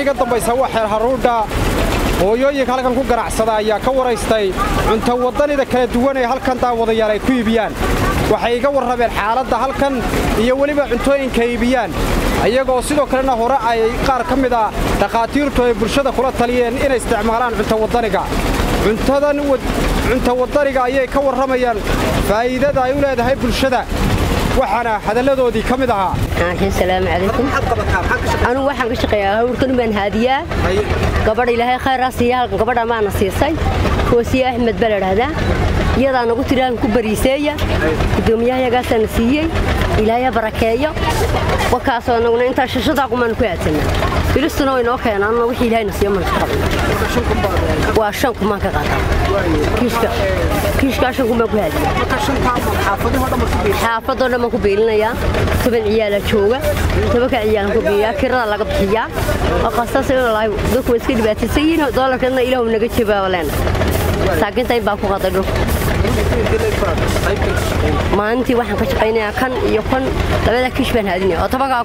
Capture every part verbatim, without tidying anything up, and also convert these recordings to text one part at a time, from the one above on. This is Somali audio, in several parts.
iga dambaysa waa xeer haruudha hooyooyinka halkan ku ganacsada ayaa ka waraystay cunto wadanida kala duwan ee halkan daawadayaal ay ku iibiyaan waxay iga warrabeen xaaladda halkan iyo weliba cuntooyinka iibiyaan ayagoo sidoo kalena hore ay qaar ka mid ah dhaqaatiirtu ay bulshada kula taliyeen inay isticmaalaan cunto wadaniga cuntadan cunto wadaniga ayay ka warramayaan faa'iidada ay u leedahay bulshada waxaana hadalladoodii ka mid ahaa assalaamu calaykum anu waxaan ka shaqeeyaa hawlkan baan haadiyaa gabadh ilaahay khayr ah siiya halkan gabadha maana siisay Koosiya Axmed baa la yiraahdaa iyada anagu tiraan ku bariiseeya gudoomiyahayaasana siiyay ilaahay barakeeyo wakaas oo anaguna inta shashada kumaan ku aadsanaa bilistuna way noo keenaan wixii ilaahay nasiyo man qabno waa shan kuma ka qaata kiiska kiiska shan kuma ku haadiya xaafadooda dhamma ku xaafadooda dhamma ku beelinaya toban ciyaal jooga tobanka ciyaal ku biya kirada laga bixiya waqaasas ilaahay dadku iska dhibaatayeen doolarkana ilaahu naga jawaab leen saakinta baa ku qaday dhulka maantii waxaan ka shaqeynayaa kan iyo kan labada kiish baan haadinay oo tabaga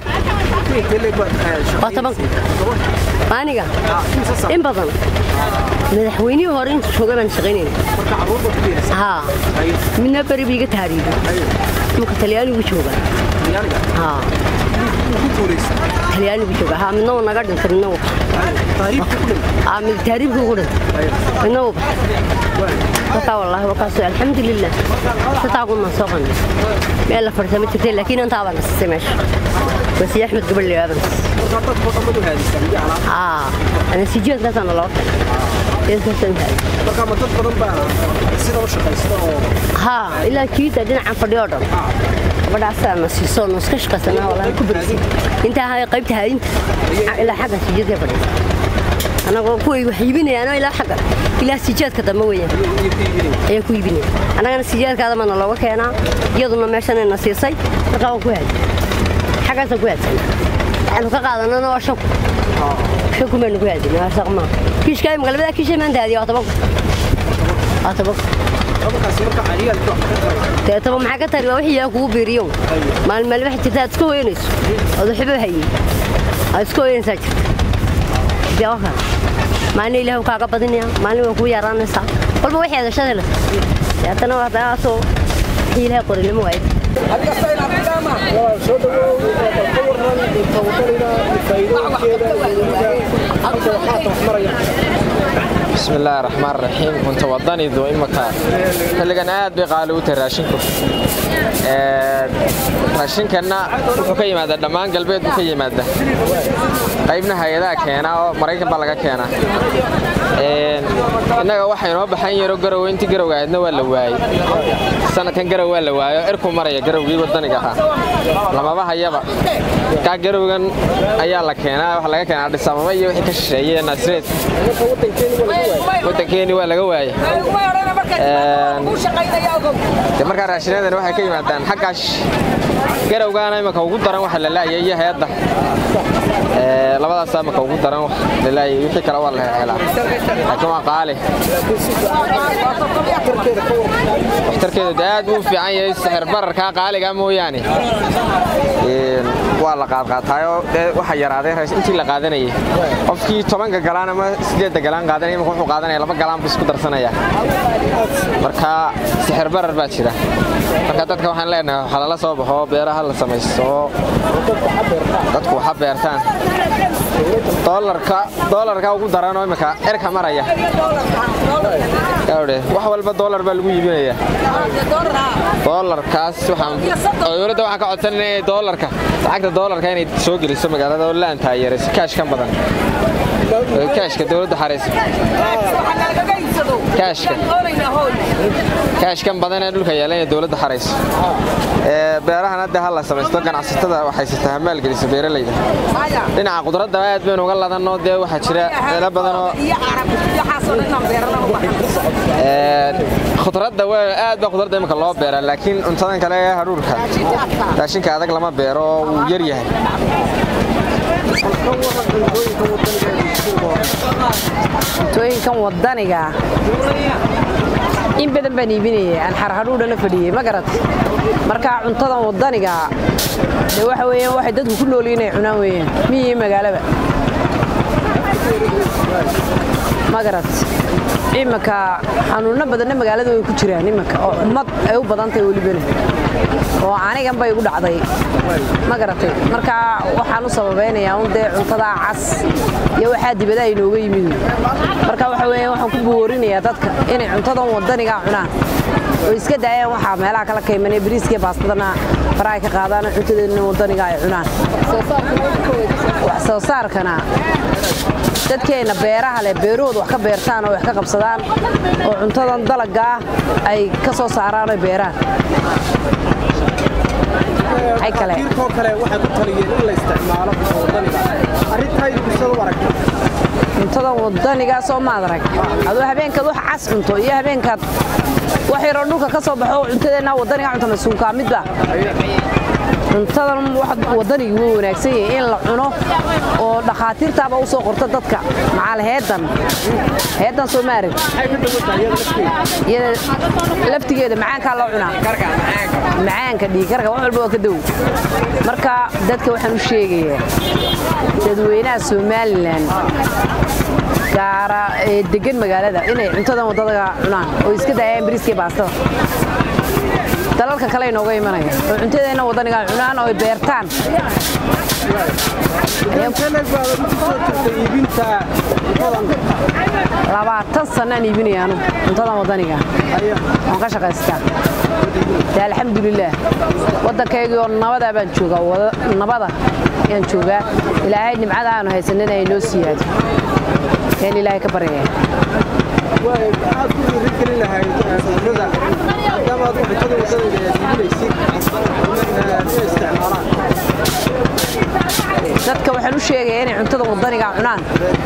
oo tabaga aniga in badan madaxweynihii hore inta joogay baan shaqeynayay ha mina bari biga taariikhda marka talyaanigu jooga ha talyaanigu jooga ha mina naga dhintay mina taariikhda ah min taariikhda ugu dhintay mina وكا والله وكاسو الحمد لله تتاقوا من سوقنا ما إلا فرصة مترتين لكن أنت عبنا السماش بس يا أحمد قبل لي هذا آه أنا سجلت لازم الله ها إلا كيت أدينا عن فريادة بدأ أسمع سيسون نسكش قسنا والله كبرتي أنت هاي قيبتها أنت إلا حاجة سجلت يا فريد أنا كوي وحيبيني أنا إلى حاجة إلى سجاد كذا موية أيه كوي بيني أنا أنا سجاد كذا من الله وكأنا يضمن ماشان النصيصي تقاو كوي حاجة تقوي أنا كقاعد أنا واشوف شو كمان كوي أنا أشوف ما كيش كاي مغلبة كيش من ده هذه أطبق أطبق تطبق معك ترى وحية كوي بريوم ما الملح تتات كوي نس هذا حبه هي أسكوي نساج جوها ما أنا إله وكاكا بدنيا ما أنا وكوي يرانا سا كل ما واحد شغله يا تنا هذا أسو هي له قرر الموعد بسم الله الرحمن الرحيم كنت وضني ذو إمكان كل جنات بقالوا تراشينكم راشين كنا بكي ماذا دمان قلبي بكي ماذا قيبنا هيدا كنا مريكا بلغا كنا إنك واحد يروح بحين يروح جرو وإنتي جرو قاعدنا ولا واي سنة كان جرو ولا واي إركم مريا جرو بي وضني كها لما بها يبا كا جرو كان أيالا كنا وحلا كنا عند السماء يوحي كشيء نسرت وتكيني ولا جواي marka raashinada waxay ka yimaadaan xaqash garowgaana imaka ugu daran waxa la leeyahay hay'adda ee labadaas imaka ugu daran waxa la leeyahay wixii kala waa la helaa laakiin waa qaali waxtarkeedu aad u fiican yahay sixir bararka qaaliga mooyaane ee waa la qaad qaatayo waxa yaraaday intii la qaadanayay qofkii toban galaan ama sideed galaan qaadanay ma wuxuu qaadanaya laba galaan bis ku darsanaya marka sixir barar baa jira marka dadka waxaan leenahay waxa la soo baxo beeraha la sameeyo dadku waxa beertaan dollarka dollarka ugu darano imika erka maraya gawde wax walba dollar baa lagu iibinaya dollarkaas waxaan dowladda waxa ka codsanay dollarka lacagta dollarka inay soo geliso magaalada oo laan taageerayso cash kan badan cashka dowladda xareysa cashka cash kan badan ee dhulka yaalay dowladda xareysa ee beerahan hadda hal la sameeyo ganacsatada waxay sitaa maal geliso beeralayda dhinaca qudradda aad baan uga ladanoo de waxa jira meelo badan oo ee khudradda waa aad baa khudradda imka loo beeraa laakiin cuntadan kale ee haruurka raashinka adag lama beero uu yar yahay tooyinkan wadaniga in badan baan iibinayay aan xarxaruudha la fadhiyay ma garad marka cuntadan wadaniga de waxa weeyaan waxa dadku ku nool yihiin cunaan weeyaan miyay magaalada ma garat imaka xanuunna badan magaalada way ku jiraan imaka oo ummad ay u badan tahay walibana oo anigan bay ugu dhacday ma garatay marka waxaan u sababeynaya un de cuntada cas iyo waxa dibada ay nooga yimid marka waxa weeyaan waxaan ku boorinayaa dadka inay cuntada wadaniga cunaan oo iska daayaan waxa meelaha kala kaymanay bariiska baastadana faraay ka qaadaan cuntadeena wadaniga ay cunaan wax soo saarkana dadkeena beeraha leh beerahooda wax ka beertaan oo wax ka qabsadaan oo cuntadan dalaga ay ka soo saaraan beeraha ay kale kiirko kale waxa ku taliyeen in la isticmaalo wadaniga arintaydu bisoo waragtay cuntada wadaniga soo ma adarag adoo habeenka wax cas cunto iyo habeenka wax yar dhulka ka soo baxo cuntadeena wadaniga cunto masuulka midba cuntadan wadaniga wuu wanaagsan yahay in la cuno oo dhaqaatiirtaaba u soo qorto dadka macal heedan heedan Soomaali iyada laftigeeda macaanka loo cunaa macaanka dhiigarka wax walba ka daw marka dadka waxaan u sheegayaa dadweynaha Soomaaliland gaara ee degan magaalada inay cuntadan wadada cunaan oo iska daayaan bariiska baastada dalalka kale inooga imanaya oo cuntadeena wadaniga cunaan oo beertaan labaatan sano iibinayaan cuntada wadaniga aan ka shaqaystaa alxamdulillah wadankayga oo nabada baan joogaa nabada aan joogaa ilaahay nimcada aan haysanay ay noo siyaado كان إلهي كبرية. dadka waxaan u sheegay inay cuntada wadaniga cunaan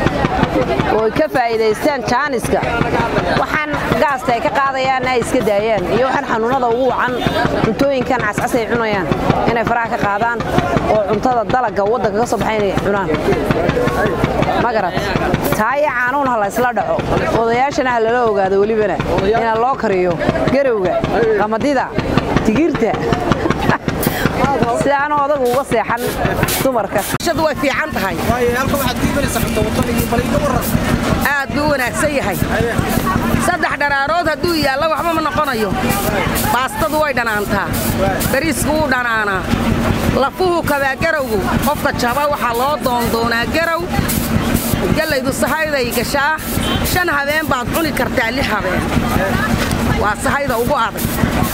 oo ka faa'iideystaan jaaniska waxaan gaasta ay ka qaadayaan ay iska daayaan iyo waxaan xanuunada ugu wacan cuntooyinkan cascas ay cunayaan inay faraha ka qaadaan oo cuntada dalaga wadanka ka soo baxay inay cunaan ma garat taaya caanuun hal isla dhaco odayaashana hal la ogaado walibana in loo kariyo garowga qamadida tigirta sidaan odagu uga seexan dumarka shadu way fiican tahay way halka waxaad diibanaysaa cunto wadaniga baliga waran aad buu wanaagsan yahay saddex daraarood haduu yaalo waxba ma noqonayo baastadu way dhanaantaa bariisku wuu dhanaanaa lafuhu kaba garowgu qofka jaba waxa loo doondoonaa garow galaydu sahayday gashaa shan habeen baad cuni kartaa lix habeen waa sahayda ugu adag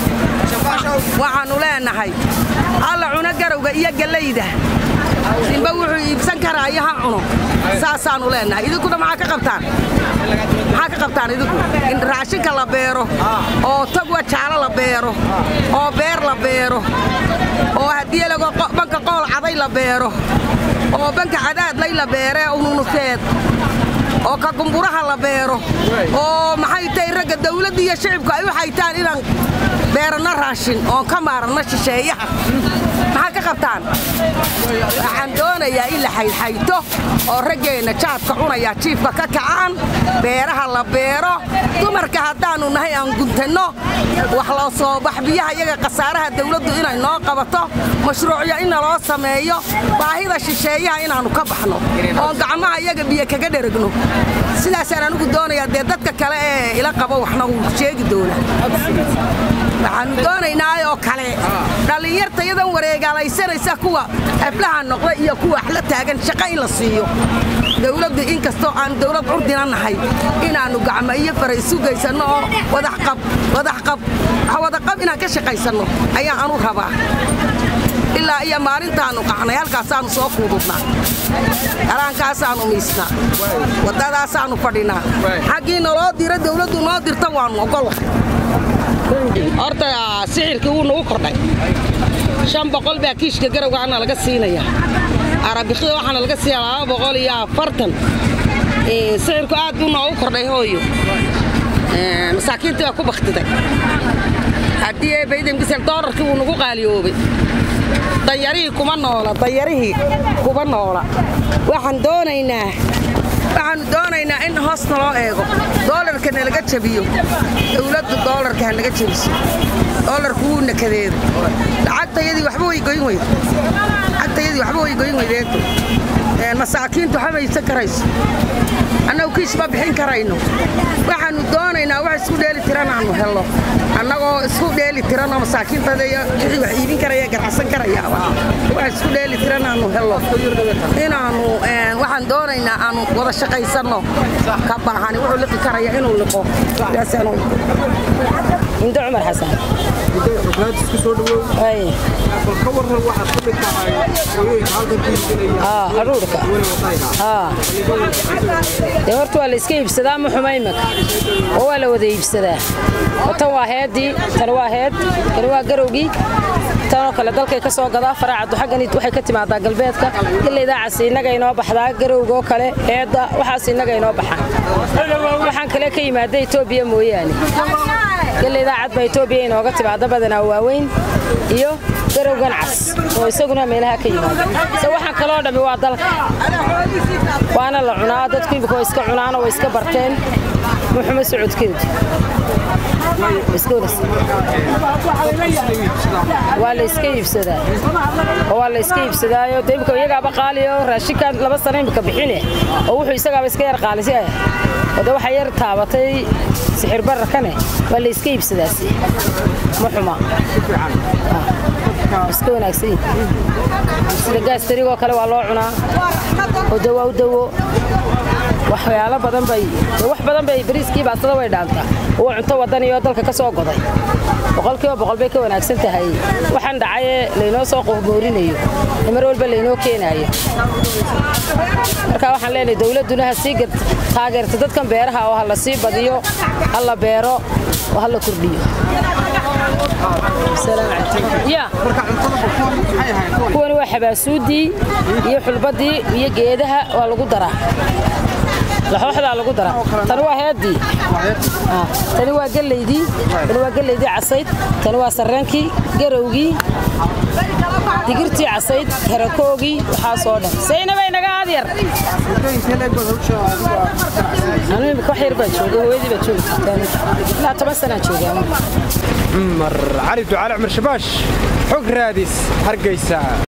waxaanu leenahay alla cuna garowga iyo galayda simba wuxuu iibsan karaa yaha cuno saasaanu leenahay idinkuna maxaa ka qabtaan maxaa ka qabtaan idinku in raashinka la beero oo tagwa jaalo la beero oo beer la beero oo haddii laga banka qool caday la beero oo banka cadaad lay la beere ununuseed oo ka gumburaha la beero oo maxay tahay ragga dawladda iyo shacabku ay waxay taan inaan beerna raashin oo ka maarna shisheeyaha maxaa ka qabtaan waxaan doonayaa in la xayxayto oo raggeena jaadka cunaya jiifka ka kacaan beeraha la beero dumarka haddaanu nahay aan guntano wax loo soo bax biyaha iyaga qasaaraha dawladdu inay noo qabato mashruucyo in loo sameeyo baahida shisheeyaha inaanu ka baxno oo gacmaha iyaga biyo kaga dheragno sidaas aan ugu doonayaa de dadka kale ee ila qabo waxna uu sheegi doona waxaan doonaynaa oo kale dhalinyarta iyadan wareegaalaysanaysa kuwa aflaha noqda iyo kuwa xla taagan shaqo in la siiyo dawladdu in kastoo aan dawlad curdina nahay inaanu gacmo iyo faray sugaysano oo wadax qab wadax qab wadax qab inaan ka shaqaysano ayaa aanu rabaa ilaa iyo maalintaanu qacnay halkaasaanu soo kuududnaa araankaasaan umiisnaa wadadaasaanu fadhinaa xaggii naloo dira dawladdu noo dirta waanu ogolahay horta sixirkii wuu nagu kordhay shan boqol baa kiishka garowga ana laga siinaya arabikida waxaana laga siiyaa laba boqol iyo afartan sixirku aad buu noogu kordhay hooyo masaakiintii baa ku baktiday haddii ee baydamkisel doolarkii wuu nagu qaaliyoobay danyarihii kuma noola danyarihii kuma noola waxaan doonaynaa waxaan doonaynaa in hoos naloo eego doolarka nalaga jabiyo dawladdu doolarka ha naga jabiso doolarku wuu nakadeedo lacagtayadii waxba way goyn weyde lacagtayadii waxba way goyn weydeeto masaakiintu habaysan karayso annagu kiisba bixin karayno waxaanu doonaynaa wax isku dheeli tiran aanu helno annagoo isku dheeli tiran oo masaakiintada iyo wixii wax iibin karaya ganacsan karaya wax isku dheeli tiran aanu helno inaanu waxaan doonaynaa aanu wada shaqaysanno ka baahan wuxuu liqi karaya inuu liqo yaasano inta Umar Xasan xukuumad isku soo dhawow ay ka waran waxa ku mid tahay hooyooyinka halkan ku iibinaya ah haruurka ah ee horta waa la iska iibsadaa ma xumaymaka oo waa la wada iibsadaa tan waa heedii tan waa heed tan waa garowgii tan oo kale dalkay ka soo gadaa faraacadu xaggan waxay ka timaadaa galbeedka galeyda cas inaga inoo baxdaa garowgo kale heeda waxaas inaga inoo baxan waxaan kale ka yimaada Itoobiya mooyaane galeyda cad ba Itoobiya inooga timaada badanaa waaweyn iyo garowgan cas oo isaguna meelaha ka yimaada soo waxaan kale oo dhami waa dalka waana la cunaa dadku iibka iska cunaan oo iska barteen muxumed sacuudkeedu iskuulas waa la iska iibsadaa waa la iska iibsadaayo deebka iyaga ba qaaliyo raashinka laba sano imka bixine oo wuxuu isaga iska yar qaalisay wada waxa yar taabatay sixir bararkane waa la iska iibsadaas muxuma iska wanaagsan sida gaastarigo kale waa loo cunaa oo dawo dawo waxyaalo badan bay wax badan bay bariiskii baastada way dhaantaa oo cunto wadan iyo dalka ka soo goday boqolkiiba boqol bay ka wanaagsan tahay waxaan dhacay leeno soo qoorinayo mar walba leeno keenayo marka waxaan leenahay dawladuna ha sii gad taageerto dadkan beeraha oo hala sii badiyo hala beero oo hala kordhiyo salaam alaykum ya marka cuntada boqol maxay ahayd kuwan waa xabaasuudii iyo xulbadii iyo geedaha waa lagu daraa laxooxda lagu dara tan waa heedii ah tan waa galeydii tan waa galeydii casayd tan waa sarreenkii garowgii digirtii casayd karakoogi waxa soo dhan saynaba inaga adyar aniga ka xir baa jooga hooyadii baa joogta la toban sano jooga Umar Ali Ducaale Umar Shabash xog raadis Hargeysa.